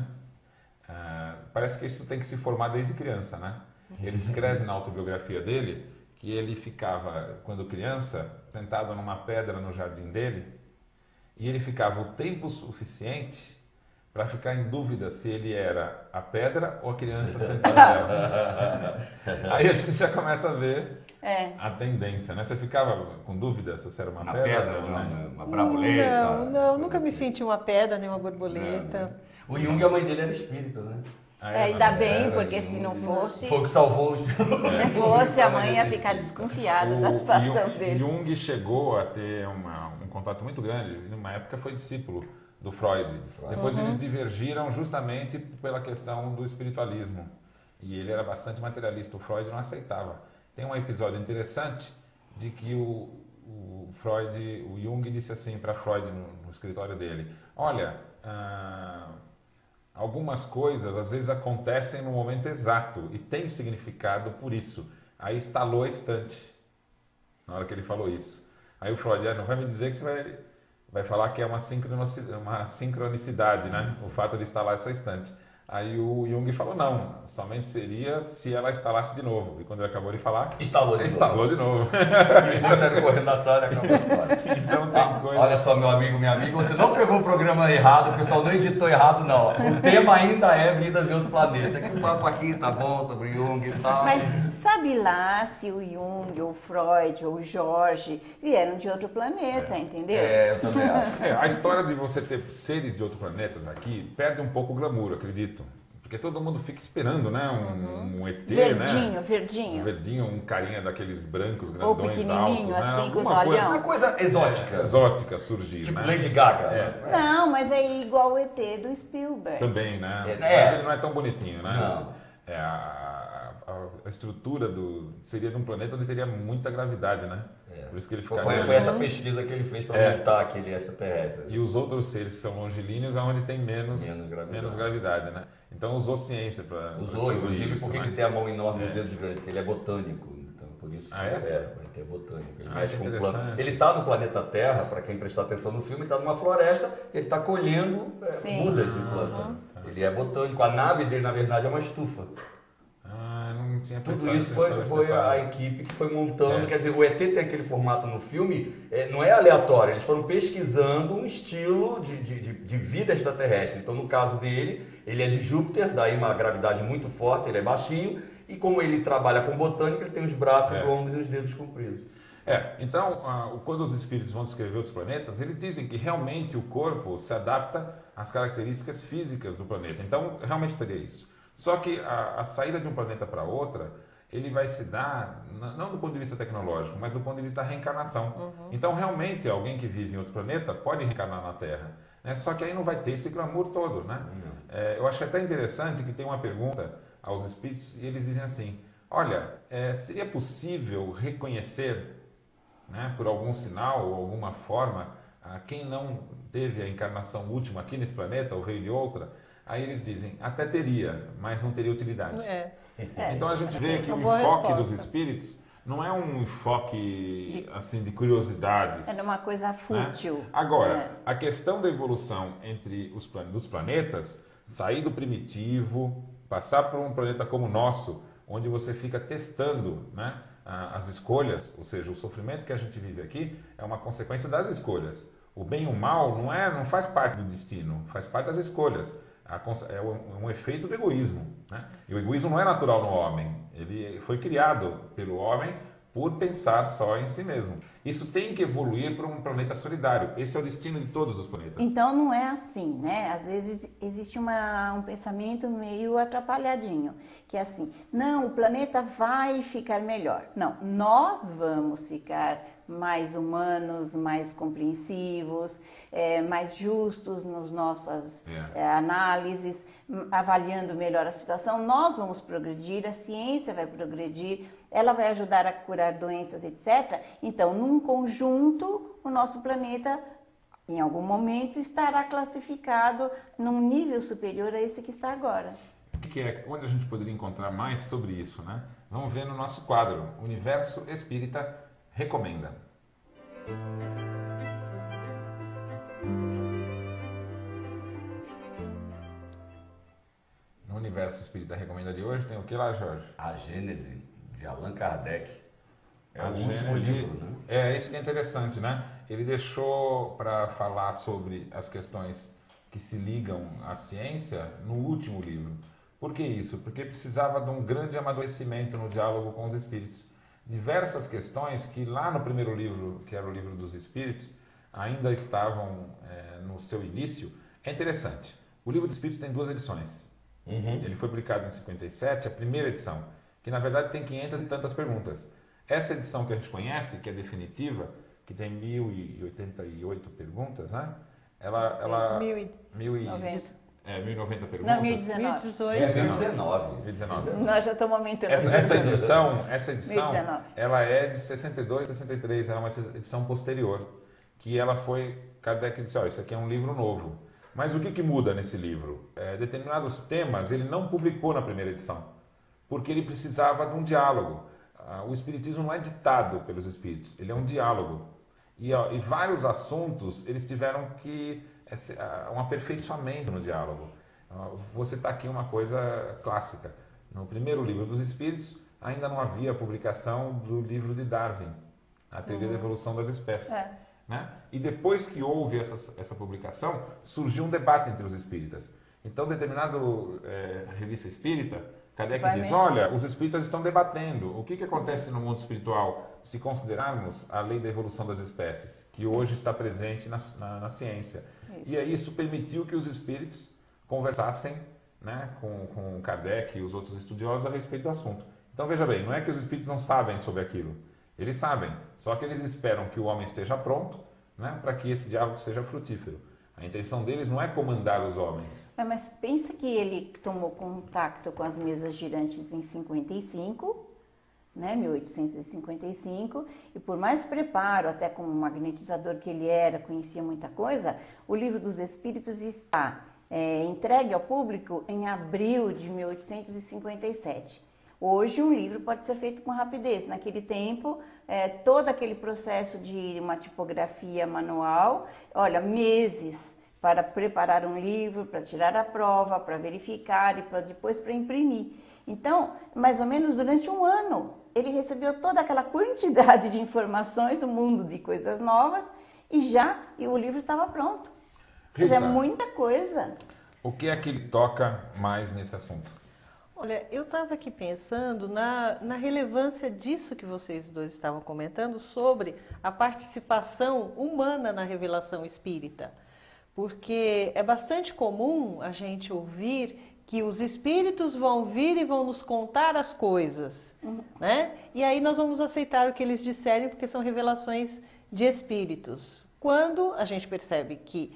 Ah, parece que isso tem que se formar desde criança, né? Ele escreve na autobiografia dele que ele ficava, quando criança, sentado numa pedra no jardim dele e ele ficava o tempo suficiente para ficar em dúvida se ele era a pedra ou a criança sentada nela. Aí a gente já começa a ver É. a tendência, né? Você ficava com dúvida se você era uma Uma pedra, pedra, ou uma, né? uma braboleta. Não, não, nunca me senti uma pedra nem uma borboleta. O Jung, a mãe dele era espírita, né? Ah, É, ainda não, bem, era porque Jung. se não fosse, Foi o que salvou os... se não fosse, a mãe ia ficar desconfiada da O situação Jung, dele. Jung chegou a ter uma, um contato muito grande, numa época foi discípulo do Freud. Depois eles divergiram justamente pela questão do espiritualismo. E ele era bastante materialista, o Freud não aceitava. Tem um episódio interessante de que o, o Freud, o Jung disse assim para Freud no, no escritório dele: olha, ah, algumas coisas às vezes acontecem no momento exato e tem significado por isso. Aí estalou a estante na hora que ele falou isso. Aí o Freud, ah, não vai me dizer que você vai, vai falar que é uma sincronicidade, uma sincronicidade, né? O fato de estalar essa estante. Aí o Jung falou, não, somente seria se ela instalasse de novo. E quando ele acabou de falar, Instalou de instalou de novo. Eles dois saíram correndo da sala e acabou a história. Então tem Ah, coisa... olha só, meu amigo, minha amiga, você não pegou o programa errado, o pessoal não editou errado, não. O tema ainda é vidas em outro planeta. Que o papo aqui tá bom sobre Jung e tal. Mas sabe lá se o Jung, ou o Freud, ou o Jorge vieram de outro planeta, entendeu? É, eu também acho. É, a história de você ter seres de outros planetas aqui perde um pouco o glamour, acredito. Porque todo mundo fica esperando, né? Um, um E T, Verdinho, né? verdinho. Um verdinho, um carinha daqueles brancos, Ou grandões, pequenininho, altos, né? assim, com os Alguma coisa Uma coisa exótica. exótica surgir, Tipo né? Lady Gaga. É. Não, mas é igual o E T do Spielberg. Também, né? É. Mas ele não é tão bonitinho, né? Não. É, a, a- a estrutura do seria de um planeta onde teria muita gravidade, né? É. Por isso que ele Foi, ficaria... foi, foi essa pesquisa que ele fez para É. montar aquele extraterrestre. E os outros seres são longilíneos, aonde tem menos, Menos gravidade. menos gravidade, né? Então usou ciência para Usou, inclusive, porque né? ele tem a mão enorme e os É. dedos grandes, porque ele é botânico. Então, por isso que Ah, é? ele tem botânico. Ele Ah, mexe que com interessante. planta. Ele está no planeta Terra, para quem prestar atenção no filme, ele está numa floresta, ele está colhendo é, Sim. mudas de planta. Ele é botânico. A nave dele, na verdade, é uma estufa. Ah, não tinha Tudo prestado isso foi, atenção nesse foi a detalhe. equipe que foi montando, É. quer dizer, o E T tem aquele formato no filme, é, não é aleatório, eles foram pesquisando um estilo de, de, de, de vida extraterrestre. Então, no caso dele, ele é de Júpiter, daí uma gravidade muito forte, ele é baixinho, e como ele trabalha com botânica, ele tem os braços É. longos e os dedos compridos. É, então, ah, o- quando os espíritos vão descrever outros planetas, eles dizem que realmente o corpo se adapta às características físicas do planeta. Então, realmente seria isso. Só que a, a saída de um planeta para outra, ele vai se dar, n- não do ponto de vista tecnológico, mas do ponto de vista da reencarnação. Então, realmente, alguém que vive em outro planeta pode reencarnar na Terra. Né? Só que aí não vai ter esse glamour todo. Né? É, eu acho até interessante que tem uma pergunta aos espíritos e eles dizem assim, olha, é, seria possível reconhecer, né, por algum sinal ou alguma forma, a quem não teve a encarnação última aqui nesse planeta ou veio de outra? Aí eles dizem, até teria, mas não teria utilidade. É. Então a gente vê que Uma o boa enfoque dos resposta. espíritos não é um enfoque assim de curiosidades. Era uma coisa né? fútil. Agora, É. a questão da evolução entre os plan- dos planetas, sair do primitivo, passar por um planeta como o nosso, onde você fica testando, né, a- as escolhas, ou seja, o sofrimento que a gente vive aqui é uma consequência das escolhas. O bem e o mal não é, não faz parte do destino, faz parte das escolhas. A cons- é um, um efeito do egoísmo, né? E o egoísmo não é natural no homem. Ele foi criado pelo homem por pensar só em si mesmo. Isso tem que evoluir para um planeta solidário. Esse é o destino de todos os planetas. Então não é assim, né? Às vezes existe uma, um pensamento meio atrapalhadinho, que é assim, não, o planeta vai ficar melhor. Não, nós vamos ficar mais humanos, mais compreensivos, é, mais justos nas nossas É. é, análises, m- avaliando melhor a situação. Nós vamos progredir, a ciência vai progredir, ela vai ajudar a curar doenças, etcétera. Então, num conjunto, o nosso planeta em algum momento estará classificado num nível superior a esse que está agora. O que que é? Onde a gente poderia encontrar mais sobre isso, né? Vamos ver no nosso quadro, Universo Espírita Recomenda. No Universo Espírita Recomenda de hoje tem o que lá, Jorge? A Gênese, de Allan Kardec, é A o último Gênese- livro, né? É, isso que é interessante, né? Ele deixou para falar sobre as questões que se ligam à ciência no último livro. Por que isso? Porque precisava de um grande amadurecimento no diálogo com os espíritos. Diversas questões que lá no primeiro livro, que era o livro dos espíritos, ainda estavam é, no seu início. É interessante. O livro dos espíritos tem duas edições. Uhum. Ele foi publicado em cinquenta e sete, a primeira edição, que na verdade tem quinhentas e tantas perguntas. Essa edição que a gente conhece, que é definitiva, que tem mil e oitenta e oito perguntas, né? Ela, ela Mil e- mil e noventa. é, mil e noventa perguntas. Não, mil e mil e dezenove. dezoito. É, mil e dezenove. mil e dezenove. Nós já estamos aumentando. Essa, essa edição, essa mil e edição, dezenove. ela é de sessenta e dois, sessenta e três, ela é uma edição posterior, que ela foi, Kardec disse, ó, isso aqui é um livro novo. Mas o que, que muda nesse livro? É, determinados temas ele não publicou na primeira edição, porque ele precisava de um diálogo. Ah, o Espiritismo não é ditado pelos Espíritos, ele é um diálogo. E, ó, e vários assuntos eles tiveram que esse, ah, um aperfeiçoamento no diálogo. Ah, vou citar aqui uma coisa clássica. No primeiro livro dos Espíritos ainda não havia a publicação do livro de Darwin, a teoria da evolução das espécies. É. Né? E depois que houve essa, essa publicação, surgiu um debate entre os espíritas. Então, determinado é, revista espírita, Kardec Vai diz, mexer. olha, os espíritas estão debatendo o que, que acontece no mundo espiritual se considerarmos a lei da evolução das espécies, que hoje está presente na, na, na ciência. Isso. E aí isso permitiu que os espíritos conversassem, né, com, com Kardec e os outros estudiosos a respeito do assunto. Então, veja bem, não é que os espíritos não sabem sobre aquilo. Eles sabem, só que eles esperam que o homem esteja pronto, né, para que esse diálogo seja frutífero. A intenção deles não é comandar os homens. É, mas pensa que ele tomou contato com as mesas girantes em cinquenta e cinco, né, mil oitocentos e cinquenta e cinco, e por mais preparo, até como magnetizador que ele era, conhecia muita coisa, o Livro dos Espíritos está é, entregue ao público em abril de mil oitocentos e cinquenta e sete. Hoje um livro pode ser feito com rapidez. Naquele tempo, é, todo aquele processo de uma tipografia manual, olha, meses para preparar um livro, para tirar a prova, para verificar e pra, depois para imprimir. Então, mais ou menos durante um ano, ele recebeu toda aquela quantidade de informações do mundo de coisas novas e já e o livro estava pronto. Quer dizer, Rita, muita coisa. o que é que ele toca mais nesse assunto? Olha, eu estava aqui pensando na, na relevância disso que vocês dois estavam comentando sobre a participação humana na revelação espírita. Porque é bastante comum a gente ouvir que os espíritos vão vir e vão nos contar as coisas, uhum. né? E aí nós vamos aceitar o que eles disserem porque são revelações de espíritos. Quando a gente percebe que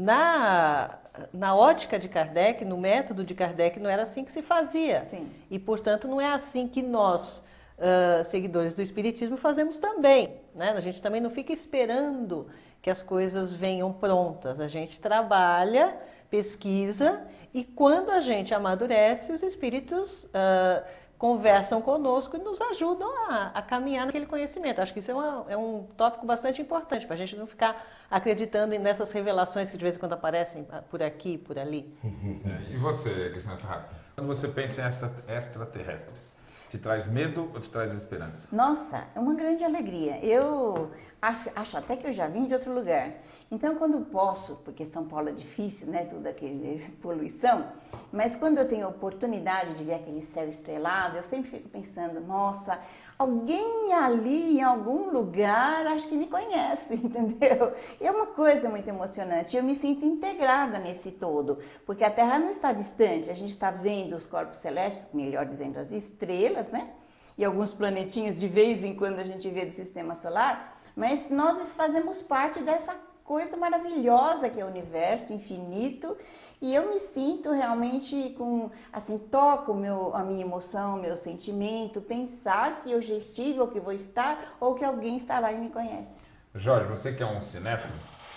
na, na ótica de Kardec, no método de Kardec, não era assim que se fazia. Sim. E, portanto, não é assim que nós, uh, seguidores do Espiritismo, fazemos também, né? A gente também não fica esperando que as coisas venham prontas. A gente trabalha, pesquisa e quando a gente amadurece, os espíritos uh, conversam conosco e nos ajudam a, a caminhar naquele conhecimento. Acho que isso é, uma, é um tópico bastante importante para a gente não ficar acreditando nessas revelações que de vez em quando aparecem por aqui e por ali. E você, Cristina Sarrafo? Quando você pensa em extra, extraterrestres, te traz medo ou te traz esperança? Nossa, é uma grande alegria. Eu acho, acho até que eu já vim de outro lugar. Então, quando posso, porque São Paulo é difícil, né, tudo aquele poluição, mas quando eu tenho a oportunidade de ver aquele céu estrelado, eu sempre fico pensando, nossa, alguém ali em algum lugar acho que me conhece, entendeu? E é uma coisa muito emocionante. Eu me sinto integrada nesse todo, porque a Terra não está distante, a gente está vendo os corpos celestes, melhor dizendo, as estrelas, né? E alguns planetinhos de vez em quando a gente vê do sistema solar, mas nós fazemos parte dessa coisa maravilhosa que é o universo infinito. E eu me sinto realmente com, assim, toca o meu, a minha emoção, o meu sentimento, pensar que eu já estive ou que vou estar, ou que alguém está lá e me conhece. Jorge, você que é um cinéfilo,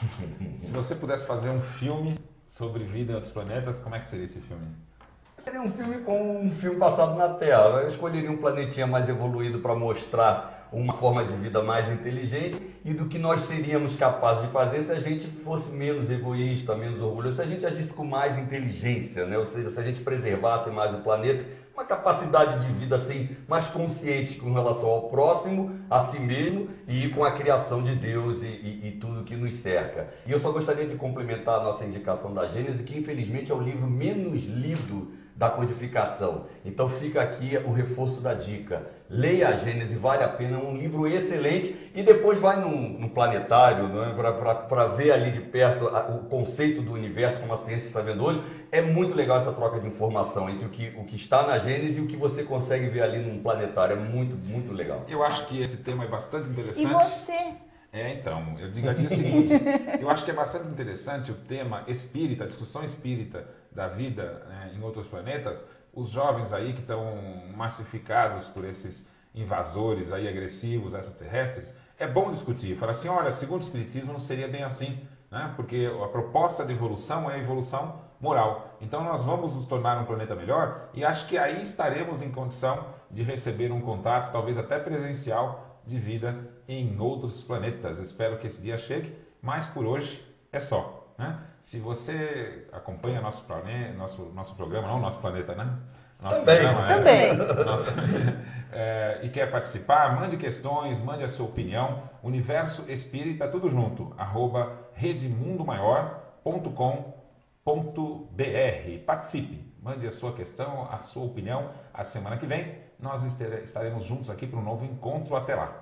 se você pudesse fazer um filme sobre vida em outros planetas, como é que seria esse filme? Seria um filme como um filme passado na Terra. Eu escolheria um planetinha mais evoluído para mostrar uma forma de vida mais inteligente e do que nós seríamos capazes de fazer se a gente fosse menos egoísta, menos orgulhoso, se a gente agisse com mais inteligência, né? Ou seja, se a gente preservasse mais o planeta, uma capacidade de vida assim, mais consciente com relação ao próximo, a si mesmo e com a criação de Deus e, e, e tudo que nos cerca. E eu só gostaria de complementar a nossa indicação da Gênesis, que infelizmente é o livro menos lido da codificação. Então fica aqui o reforço da dica. Leia a Gênesis, vale a pena, é um livro excelente e depois vai num, num planetário, né, para ver ali de perto a, o conceito do universo como a ciência está vendo hoje. É muito legal essa troca de informação entre o que, o que está na Gênesis e o que você consegue ver ali num planetário. É muito, muito legal. Eu acho que esse tema é bastante interessante. E você? É, então, eu digaria o seguinte, eu acho que é bastante interessante o tema espírita, a discussão espírita da vida, né, em outros planetas. Os jovens aí que estão massificados por esses invasores aí agressivos, extraterrestres, é bom discutir, falar assim, olha, segundo o espiritismo não seria bem assim, né, porque a proposta de evolução é a evolução moral. Então nós vamos nos tornar um planeta melhor e acho que aí estaremos em condição de receber um contato, talvez até presencial, de vida em outros planetas. Espero que esse dia chegue, mas por hoje é só, né? Se você acompanha nosso planeta, nosso, nosso programa, não nosso planeta, né? Nosso também, programa, também. É, nosso, é, e quer participar, mande questões, mande a sua opinião. Universo Espírita, tudo junto, arroba redemundomaior ponto com ponto br. Participe, mande a sua questão, a sua opinião. A semana que vem nós estaremos juntos aqui para um novo encontro. Até lá.